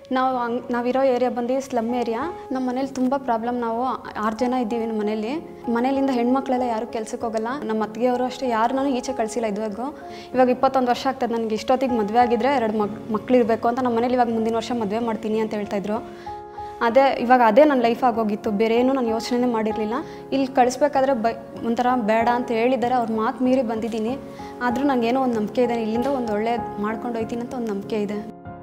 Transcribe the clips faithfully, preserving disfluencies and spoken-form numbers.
ನಾವು ಹಂಗೆ ನಾವಿರೋ ಏರಿಯಾ ಬಂದು ಸ್ಲಮ್ ಏರಿಯಾ. ನಮ್ಮ ಮನೇಲಿ ತುಂಬ ಪ್ರಾಬ್ಲಮ್. ನಾವು ಆರು ಜನ ಇದ್ದೀವಿ ನಮ್ಮ ಮನೇಲಿ. ಮನೇಲಿಂದ ಹೆಣ್ಮಕ್ಳೆಲ್ಲ ಯಾರೂ ಕೆಲ್ಸಕ್ಕೆ ಹೋಗಲ್ಲ. ನಮ್ಮ ಅತ್ತಿಗೆಯವರು ಅಷ್ಟೇ ಯಾರು ನಾನು ಈಚೆ ಕಳಿಸಿಲ್ಲ ಇದುವರೆಗೂ. ಇವಾಗ ಇಪ್ಪತ್ತೊಂದು ವರ್ಷ ಆಗ್ತದೆ ನನಗೆ. ಇಷ್ಟೊತ್ತಿಗೆ ಮದುವೆ ಆಗಿದ್ದರೆ ಎರಡು ಮಕ್ ಮಕ್ಳಿರಬೇಕು ಅಂತ ನಮ್ಮ ಮನೇಲಿ ಇವಾಗ ಮುಂದಿನ ವರ್ಷ ಮದುವೆ ಮಾಡ್ತೀನಿ ಅಂತ ಹೇಳ್ತಾಯಿದ್ರು. ಅದೇ ಇವಾಗ ಅದೇ ನನ್ನ ಲೈಫ್ ಆಗೋಗಿತ್ತು. ಬೇರೆ ಏನೂ ನಾನು ಯೋಚನೆ ಮಾಡಿರಲಿಲ್ಲ. ಇಲ್ಲಿ ಕಳಿಸ್ಬೇಕಾದ್ರೆ ಬೈ ಒಂಥರ ಬೇಡ ಅಂತ ಹೇಳಿದ್ದಾರೆ. ಅವ್ರ ಮಾತು ಮೀರಿ ಬಂದಿದ್ದೀನಿ. ಆದರೂ ನನಗೇನೋ ಒಂದು ನಂಬಿಕೆ ಇದೆ, ಇಲ್ಲಿಂದ ಒಂದು ಒಳ್ಳೆ ಮಾಡ್ಕೊಂಡು ಹೋಗ್ತೀನಿ ಅಂತ ಒಂದು ನಂಬಿಕೆ ಇದೆ.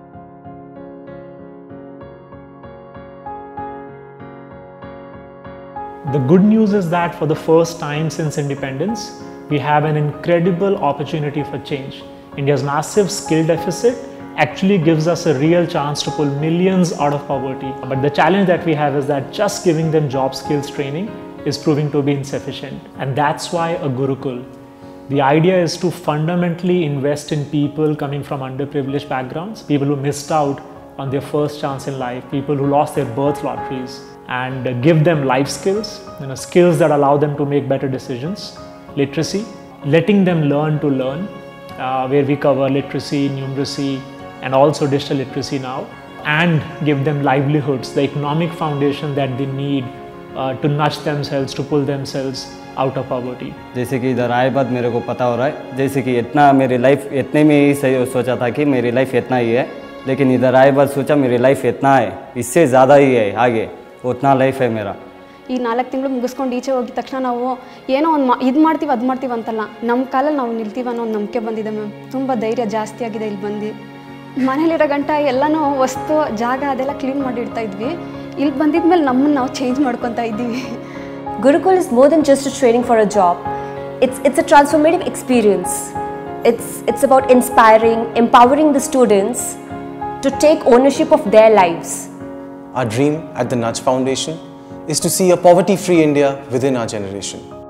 The good news is that for the first time since independence, we have an incredible opportunity for change. India's massive skill deficit actually gives us a real chance to pull millions out of poverty. But the challenge that we have is that just giving them job skills training is proving to be insufficient. And that's why a Gurukul. The idea is to fundamentally invest in people coming from underprivileged backgrounds, people who missed out on their first chance in life, people who lost their birth lotteries, and give them life skills, you know, skills that allow them to make better decisions, literacy, letting them learn to learn, uh, where we cover literacy, numeracy, and also digital literacy now, and give them livelihoods, the economic foundation that they need uh, to nudge themselves, to pull themselves out of poverty. जैसे कि इधर आए बाद मेरे को पता हो रहा है, जैसे कि इतना मेरी लाइफ इतने में ही सही सोचा था कि मेरी लाइफ इतना ही है, लेकिन इधर आए बाद सोचा मेरी लाइफ इतना है, इससे ज़्यादा ही है आगे, उतना लाइफ है मेरा. ಈ ನಾಲ್ಕು ತಿಂಗಳು ಮುಗಿಸ್ಕೊಂಡು ಈಚೆ ಹೋಗಿದ ತಕ್ಷಣ ನಾವು ಏನೋ ಒಂದು ಇದು ಮಾಡ್ತೀವಿ ಅದು ಮಾಡ್ತೀವಿ ಅಂತಲ್ಲ, ನಮ್ಮ ಕಾಲಲ್ಲಿ ನಾವು ನಿಲ್ತೀವಿ ಅನ್ನೋ ಒಂದು ನಂಬಿಕೆ ಬಂದಿದೆ ಮ್ಯಾಮ್. ತುಂಬ ಧೈರ್ಯ ಜಾಸ್ತಿ ಆಗಿದೆ ಇಲ್ಲಿ ಬಂದು. ಮನೇಲಿರೋ ಗಂಟ ಎಲ್ಲನೂ ವಸ್ತು ಜಾಗ ಅದೆಲ್ಲ ಕ್ಲೀನ್ ಮಾಡಿಡ್ತಾ ಇದ್ವಿ. ಇಲ್ಲಿ ಬಂದಿದ್ಮೇಲೆ ನಮ್ಮನ್ನು ನಾವು ಚೇಂಜ್ ಮಾಡ್ಕೊತಾ ಇದ್ದೀವಿ. Gurukul is more than just a training for a job. It's, it's a transformative experience. It's, it's about inspiring, empowering the students to take ownership of their lives. Our dream at the Nudge Foundation is to see a poverty-free India within our generation.